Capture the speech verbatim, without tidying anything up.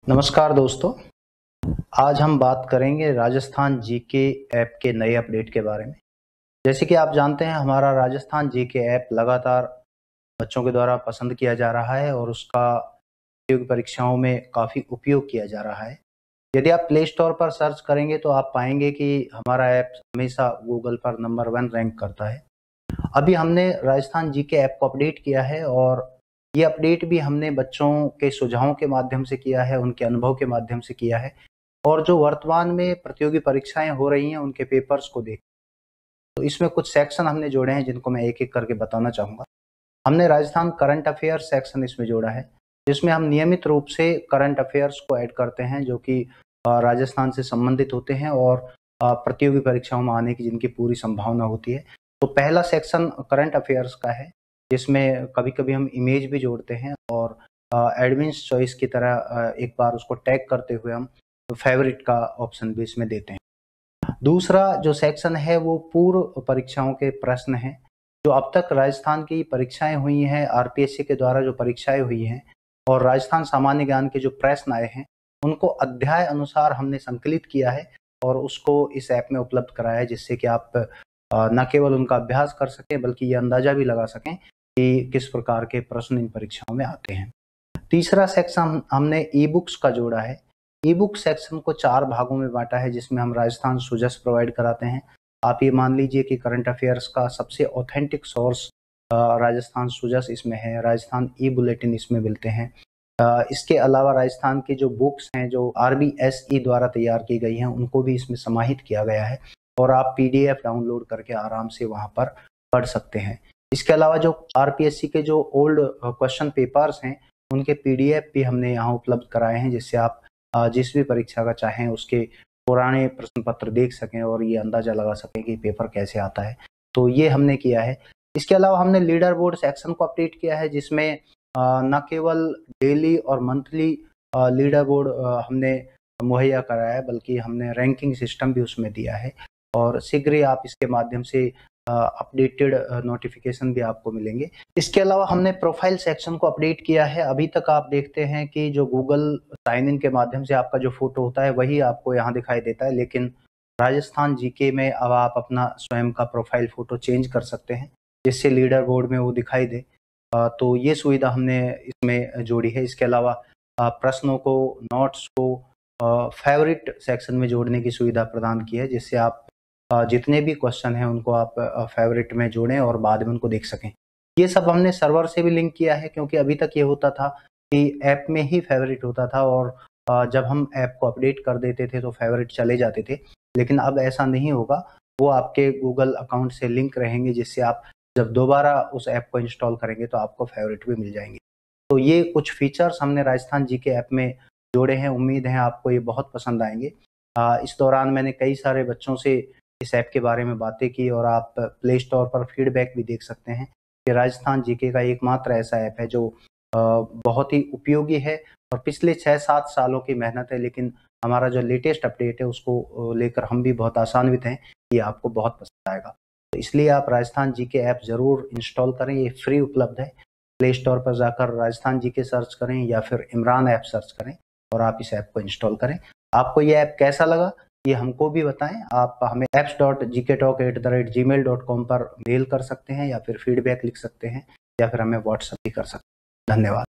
नमस्कार दोस्तों, आज हम बात करेंगे राजस्थान जीके ऐप के नए अपडेट के बारे में। जैसे कि आप जानते हैं, हमारा राजस्थान जीके ऐप लगातार बच्चों के द्वारा पसंद किया जा रहा है और उसका प्रतियोगी परीक्षाओं में काफ़ी उपयोग किया जा रहा है। यदि आप प्ले स्टोर पर सर्च करेंगे तो आप पाएंगे कि हमारा ऐप हमेशा गूगल पर नंबर वन रैंक करता है। अभी हमने राजस्थान जीके ऐप को अपडेट किया है और ये अपडेट भी हमने बच्चों के सुझावों के माध्यम से किया है, उनके अनुभव के माध्यम से किया है और जो वर्तमान में प्रतियोगी परीक्षाएं हो रही हैं उनके पेपर्स को देख। तो इसमें कुछ सेक्शन हमने जोड़े हैं जिनको मैं एक एक करके बताना चाहूँगा। हमने राजस्थान करंट अफेयर्स सेक्शन इसमें जोड़ा है, जिसमें हम नियमित रूप से करंट अफेयर्स को ऐड करते हैं जो कि राजस्थान से संबंधित होते हैं और प्रतियोगी परीक्षाओं में आने की जिनकी पूरी संभावना होती है। तो पहला सेक्शन करंट अफेयर्स का है, जिसमें कभी कभी हम इमेज भी जोड़ते हैं और एडमिन्स चॉइस की तरह एक बार उसको टैग करते हुए हम फेवरेट का ऑप्शन भी इसमें देते हैं। दूसरा जो सेक्शन है वो पूर्व परीक्षाओं के प्रश्न हैं, जो अब तक राजस्थान की परीक्षाएं हुई हैं, आरपीएससी के द्वारा जो परीक्षाएं हुई हैं और राजस्थान सामान्य ज्ञान के जो प्रश्न आए हैं उनको अध्याय अनुसार हमने संकलित किया है और उसको इस ऐप में उपलब्ध कराया है, जिससे कि आप न केवल उनका अभ्यास कर सकें बल्कि ये अंदाजा भी लगा सकें कि किस प्रकार के प्रश्न इन परीक्षाओं में आते हैं। तीसरा सेक्शन हमने ई बुक्स का जोड़ा है। ई बुक सेक्शन को चार भागों में बांटा है, जिसमें हम राजस्थान सुजस प्रोवाइड कराते हैं। आप ये मान लीजिए कि करंट अफेयर्स का सबसे ऑथेंटिक सोर्स राजस्थान सुजस इसमें है, राजस्थान ई बुलेटिन इसमें मिलते हैं। इसके अलावा राजस्थान की जो बुक्स हैं जो आरबीएसई द्वारा तैयार की गई हैं उनको भी इसमें समाहित किया गया है और आप पीडीएफ डाउनलोड करके आराम से वहां पर पढ़ सकते हैं। इसके अलावा जो आरपीएससी के जो ओल्ड क्वेश्चन पेपर्स हैं उनके पीडीएफ भी हमने यहाँ उपलब्ध कराए हैं, जिससे आप जिस भी परीक्षा का चाहें उसके पुराने प्रश्न पत्र देख सकें और ये अंदाजा लगा सकें कि पेपर कैसे आता है। तो ये हमने किया है। इसके अलावा हमने लीडर बोर्ड सेक्शन को अपडेट किया है, जिसमें न केवल डेली और मंथली लीडर बोर्ड हमने मुहैया कराया है बल्कि हमने रैंकिंग सिस्टम भी उसमें दिया है और शीघ्र ही आप इसके माध्यम से अपडेटेड नोटिफिकेशन भी आपको मिलेंगे। इसके अलावा हमने प्रोफाइल सेक्शन को अपडेट किया है। अभी तक आप देखते हैं कि जो गूगल साइन इन के माध्यम से आपका जो फोटो होता है वही आपको यहाँ दिखाई देता है, लेकिन राजस्थान जीके में अब आप अपना स्वयं का प्रोफाइल फोटो चेंज कर सकते हैं जिससे लीडर बोर्ड में वो दिखाई दे। तो ये सुविधा हमने इसमें जोड़ी है। इसके अलावा प्रश्नों को, नोट्स को फेवरेट सेक्शन में जोड़ने की सुविधा प्रदान की है, जिससे आप जितने भी क्वेश्चन हैं उनको आप फेवरेट में जोड़ें और बाद में उनको देख सकें। ये सब हमने सर्वर से भी लिंक किया है, क्योंकि अभी तक ये होता था कि ऐप में ही फेवरेट होता था और जब हम ऐप को अपडेट कर देते थे तो फेवरेट चले जाते थे, लेकिन अब ऐसा नहीं होगा। वो आपके गूगल अकाउंट से लिंक रहेंगे, जिससे आप जब दोबारा उस ऐप को इंस्टॉल करेंगे तो आपको फेवरेट भी मिल जाएंगे। तो ये कुछ फीचर्स हमने राजस्थान जीके ऐप में जोड़े हैं। उम्मीद है आपको ये बहुत पसंद आएंगे। इस दौरान मैंने कई सारे बच्चों से इस ऐप के बारे में बातें की और आप प्ले स्टोर पर फीडबैक भी देख सकते हैं कि राजस्थान जीके का एकमात्र ऐसा ऐप है जो बहुत ही उपयोगी है और पिछले छः सात सालों की मेहनत है, लेकिन हमारा जो लेटेस्ट अपडेट है उसको लेकर हम भी बहुत आशान्वित हैं कि आपको बहुत पसंद आएगा। तो इसलिए आप राजस्थान जीके ऐप ज़रूर इंस्टॉल करें। ये फ्री उपलब्ध है। प्ले स्टोर पर जाकर राजस्थान जीके सर्च करें या फिर इमरान ऐप सर्च करें और आप इस ऐप को इंस्टॉल करें। आपको ये ऐप कैसा लगा ये हमको भी बताएं। आप हमें apps dot G K talk at the rate Gmail dot com पर मेल कर सकते हैं या फिर फीडबैक लिख सकते हैं या फिर हमें व्हाट्सएप भी कर सकते हैं। धन्यवाद।